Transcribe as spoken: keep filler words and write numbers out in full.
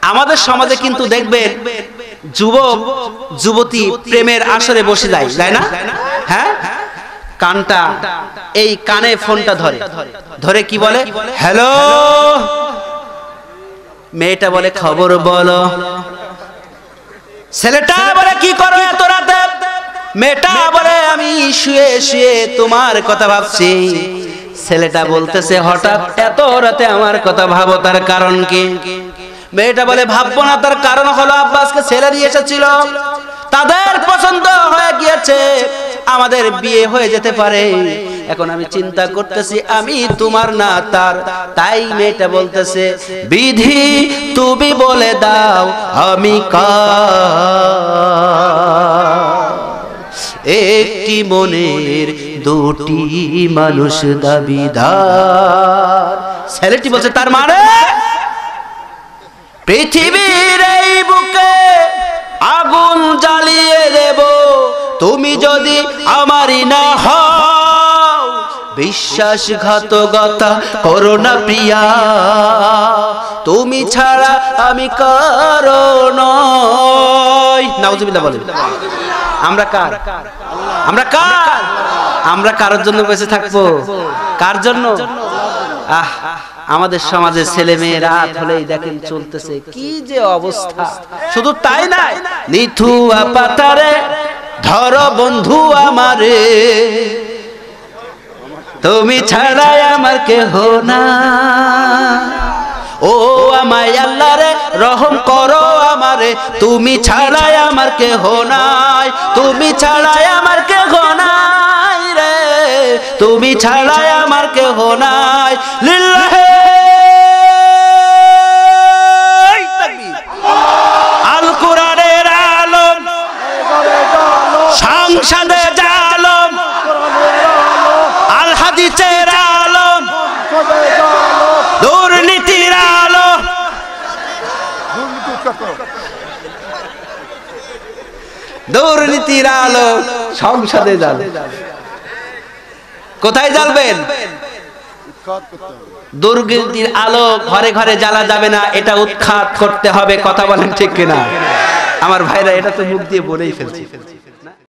আমাদের সমাজে কিন্তু দেখবেন যুবক যুবতী প্রেমের আসরে বসে যায়, যায় না? হ্যাঁ, কানটা এই কানে ফোনটা ধরে ধরে কি বলে, হ্যালো। মেয়েটা বলে খবর বলো। ছেলেটা বলে কি করো এত রাতে? মেয়েটা বলে আমি শুয়ে শুয়ে তোমার কথা ভাবছি। ছেলেটা বলতেছে হঠাৎ এত রাতে আমার কথা ভাবো, তার কারণ কি? মেয়েটা বলে ভাববো না, তার কারণ হলো আব্বাসকে ছেলে দিয়ে এসেছিল, তাদের পছন্দ হয়ে গিয়েছে, আমাদের বিয়ে হয়ে যেতে পারে। এখন আমি চিন্তা করতেছি আমি তোমার না তার। তাই মেয়েটা বলতেছে বিধি তুমি বলে দাও আমি কার। একটি মনের দুটি মানুষ দাবিদার। ছেলেটি বলছে তার মানে পৃথিবীর এই বুকে আগুন জ্বালিয়ে দেব তুমি যদি আমারই না হও। বিশ্বাসঘাতকতা করো না প্রিয়া, তুমি ছাড়া আমি কারো নই। নাউজুবিল্লাহ বলেন। আমরা কার? আমরা কার? আমরা কারোর জন্য বেঁচে থাকবো? কার জন্য? আহ, আমাদের সমাজের ছেলে মেয়ে রাত হলেই দেখেন চলতেছে কি যে অবস্থা। শুধু তাই না, নিথুয়া পাতারে ধরো বন্ধু আমারে, তুমি ছাড়াই আমার কেহ না। ও আমায় আল্লাহ রে রহম করো আমারে, তুমি ছাড়াই আমার কেহ নাই, তুমি ছাড়াই আমার কেহ নাই রে, তুমি ছাড়াই আমার কেহ নাই। লিল্লাহে আল কোরআনের আলম, সংসদে জালম, আল হাদিসের আলম, দুর্নীতির আলো, দুর্নীতির আলো সংসদে জ্বালে। কোথায় জ্বালবেন? দুর্নীতির আলো ঘরে ঘরে জ্বালা যাবে না, এটা উৎখাত করতে হবে। কথা বলেন ঠিক কিনা আমার ভাইরা? এটা তো মুখ দিয়ে বলেই ফেলছি।